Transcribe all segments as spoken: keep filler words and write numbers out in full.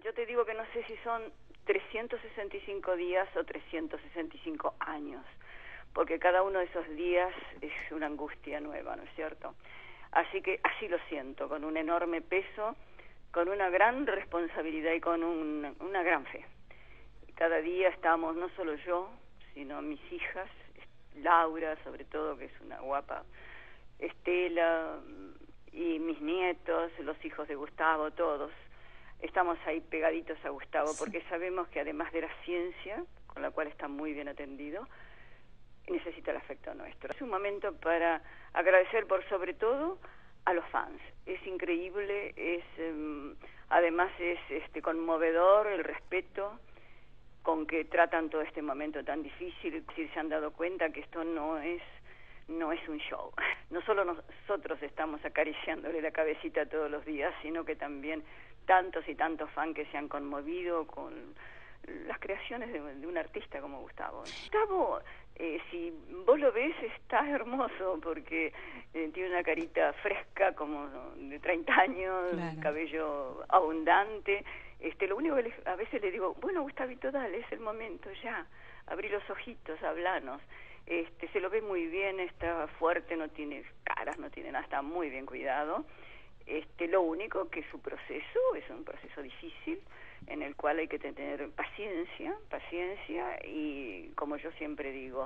yo te digo que no sé si son trescientos sesenta y cinco días o trescientos sesenta y cinco años, porque cada uno de esos días es una angustia nueva, ¿no es cierto? Así que así lo siento, con un enorme peso, con una gran responsabilidad y con un, una gran fe. Cada día estamos, no solo yo, sino mis hijas, Laura sobre todo, que es una guapa, Estela, y mis nietos, los hijos de Gustavo, todos. Estamos ahí pegaditos a Gustavo, sí, porque sabemos que además de la ciencia, con la cual está muy bien atendido, necesita el afecto nuestro. Es un momento para agradecer por sobre todo a los fans. Es increíble, es um, además es este conmovedor el respeto con que tratan todo este momento tan difícil. Si se han dado cuenta que esto no es no es un show. No solo nosotros estamos acariciándole la cabecita todos los días, sino que también tantos y tantos fans que se han conmovido con las creaciones de, de un artista como Gustavo. Gustavo, eh, si vos lo ves, está hermoso, porque eh, tiene una carita fresca, como de treinta años, claro, cabello abundante. Este, lo único que le, a veces le digo, bueno, Gustavito, dale, es el momento ya, abrí los ojitos, hablanos. Este, se lo ve muy bien, está fuerte, no tiene caras, no tiene nada, está muy bien cuidado. Este, lo único que su proceso es un proceso difícil, en el cual hay que tener paciencia, paciencia y, como yo siempre digo,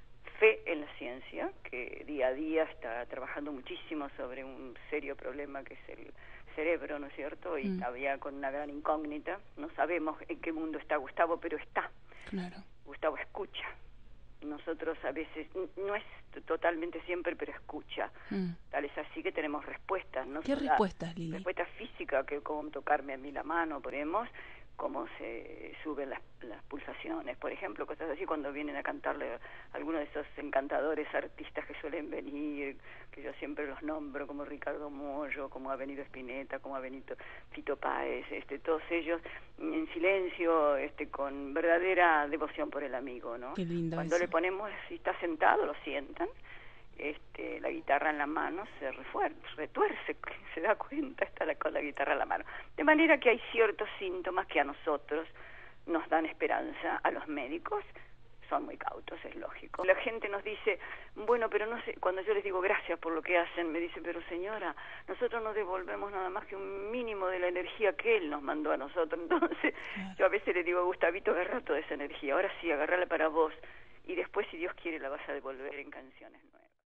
fe en la ciencia, que día a día está trabajando muchísimo sobre un serio problema que es el cerebro, ¿no es cierto? Y mm. todavía con una gran incógnita, no sabemos en qué mundo está Gustavo, pero está. Claro. Gustavo escucha. Nosotros a veces, no es totalmente siempre, pero escucha. Mm. Tal es así que tenemos respuestas. ¿No? ¿Qué respuestas, Lili? Respuestas físicas, que como tocarme a mí la mano, podemos, cómo se suben las, las pulsaciones, por ejemplo, cosas así, cuando vienen a cantarle a algunos de esos encantadores artistas que suelen venir, que yo siempre los nombro, como Ricardo Mollo, como ha venido Spinetta, como ha venido Fito Páez, este, todos ellos en silencio, este, con verdadera devoción por el amigo, ¿no? Qué lindo Cuando eso. le ponemos, si está sentado, lo sientan, este, la guitarra en la mano se refuerza, retuerce, se da cuenta, está la, con la guitarra en la mano. De manera que hay ciertos síntomas que a nosotros nos dan esperanza, a los médicos son muy cautos, es lógico. La gente nos dice, bueno, pero no sé, cuando yo les digo gracias por lo que hacen, me dicen, pero señora, nosotros no devolvemos nada más que un mínimo de la energía que él nos mandó a nosotros. Entonces, claro, yo a veces le digo, Gustavito, agarra toda esa energía, ahora sí, agarrala para vos, y después, si Dios quiere, la vas a devolver en canciones nuevas.